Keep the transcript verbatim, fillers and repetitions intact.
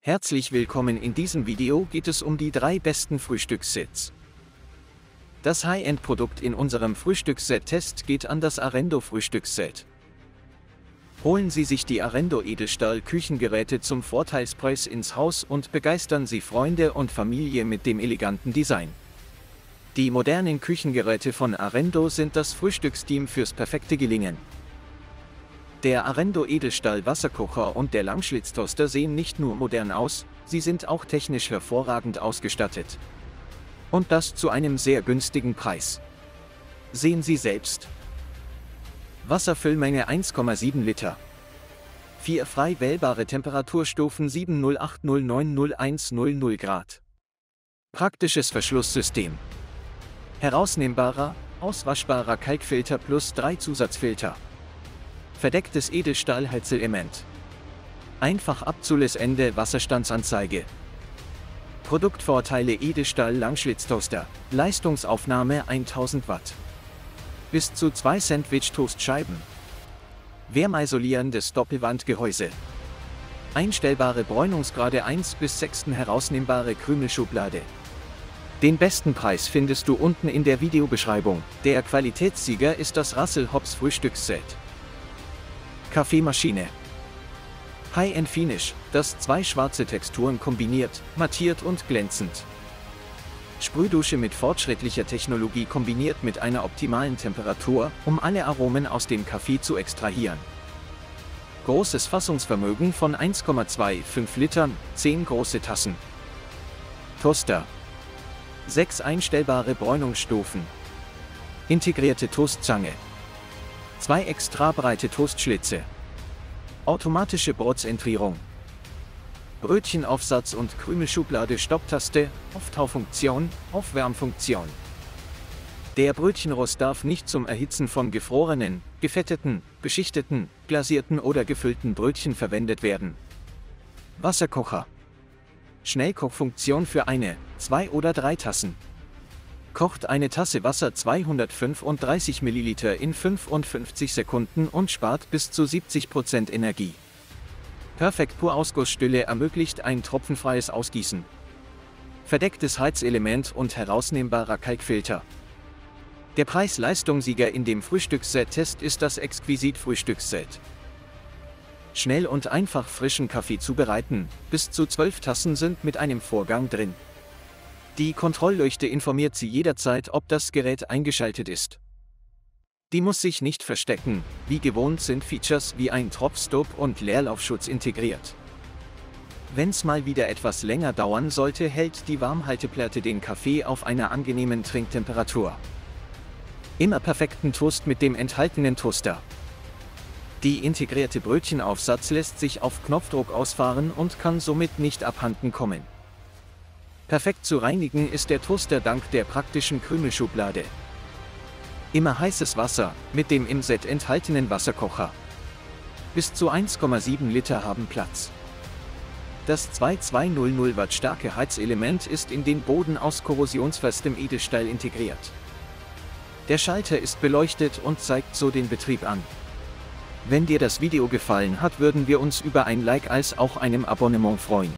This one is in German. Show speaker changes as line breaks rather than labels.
Herzlich willkommen. In diesem Video geht es um die drei besten Frühstückssets. Das High-End-Produkt in unserem Frühstücksset-Test geht an das Arendo Frühstücksset. Holen Sie sich die Arendo Edelstahl-Küchengeräte zum Vorteilspreis ins Haus und begeistern Sie Freunde und Familie mit dem eleganten Design. Die modernen Küchengeräte von Arendo sind das Frühstücksteam fürs perfekte Gelingen. Der Arendo Edelstahl Wasserkocher und der Langschlitztoaster sehen nicht nur modern aus, sie sind auch technisch hervorragend ausgestattet. Und das zu einem sehr günstigen Preis. Sehen Sie selbst. Wasserfüllmenge eins Komma sieben Liter. Vier frei wählbare Temperaturstufen sieben null acht null neun null eins null null Grad. Praktisches Verschlusssystem. Herausnehmbarer, auswaschbarer Kalkfilter plus drei Zusatzfilter. Verdecktes Edelstahl-Heizelement. Einfach abzulesende Wasserstandsanzeige. Produktvorteile: Edelstahl Langschlitztoaster, Leistungsaufnahme tausend Watt. Bis zu zwei Sandwich-Toastscheiben. Wärmeisolierendes Doppelwandgehäuse. Einstellbare Bräunungsgrade eins bis sechs, herausnehmbare Krümelschublade. Den besten Preis findest du unten in der Videobeschreibung. Der Qualitätssieger ist das Russell-Hobbs Frühstücksset. Kaffeemaschine. High-End Finish, das zwei schwarze Texturen kombiniert, mattiert und glänzend. Sprühdusche mit fortschrittlicher Technologie kombiniert mit einer optimalen Temperatur, um alle Aromen aus dem Kaffee zu extrahieren. Großes Fassungsvermögen von eins Komma fünfundzwanzig Litern, zehn große Tassen. Toaster. Sechs einstellbare Bräunungsstufen. Integrierte Toastzange. Zwei extra breite Toastschlitze. Automatische Brotszentrierung. Brötchenaufsatz und Krümelschublade, Stopptaste, Auftaufunktion, Aufwärmfunktion. Der Brötchenrost darf nicht zum Erhitzen von gefrorenen, gefetteten, beschichteten, glasierten oder gefüllten Brötchen verwendet werden. Wasserkocher. Schnellkochfunktion für eine, zwei oder drei Tassen. Kocht eine Tasse Wasser zweihundertfünfunddreißig Milliliter in fünfundfünfzig Sekunden und spart bis zu siebzig Prozent Energie. Perfekt Pur Ausgussstühle ermöglicht ein tropfenfreies Ausgießen. Verdecktes Heizelement und herausnehmbarer Kalkfilter. Der Preis-Leistung-Sieger in dem Frühstücksset-Test ist das Exquisit Frühstücksset. Schnell und einfach frischen Kaffee zubereiten, bis zu zwölf Tassen sind mit einem Vorgang drin. Die Kontrollleuchte informiert Sie jederzeit, ob das Gerät eingeschaltet ist. Die muss sich nicht verstecken, wie gewohnt sind Features wie ein Drop-Stop und Leerlaufschutz integriert. Wenn's mal wieder etwas länger dauern sollte, hält die Warmhalteplatte den Kaffee auf einer angenehmen Trinktemperatur. Immer perfekten Toast mit dem enthaltenen Toaster. Die integrierte Brötchenaufsatz lässt sich auf Knopfdruck ausfahren und kann somit nicht abhanden kommen. Perfekt zu reinigen ist der Toaster dank der praktischen Krümelschublade. Immer heißes Wasser, mit dem im Set enthaltenen Wasserkocher. Bis zu eins Komma sieben Liter haben Platz. Das zweitausendzweihundert Watt starke Heizelement ist in den Boden aus korrosionsfestem Edelstahl integriert. Der Schalter ist beleuchtet und zeigt so den Betrieb an. Wenn dir das Video gefallen hat, würden wir uns über ein Like als auch einem Abonnement freuen.